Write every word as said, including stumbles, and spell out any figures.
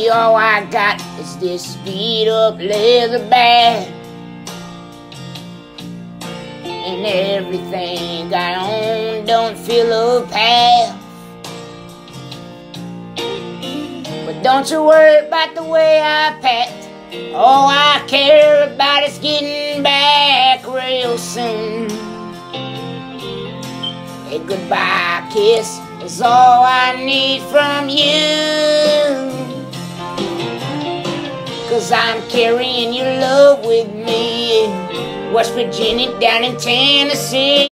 Really all I got is this beat up leather bag, and everything I own don't fill up half. But don't you worry about the way I packed. All I care about is getting back real soon. A goodbye kiss is all I need from you, 'cause I'm carrying your love with me. West Virginia down in Tennessee.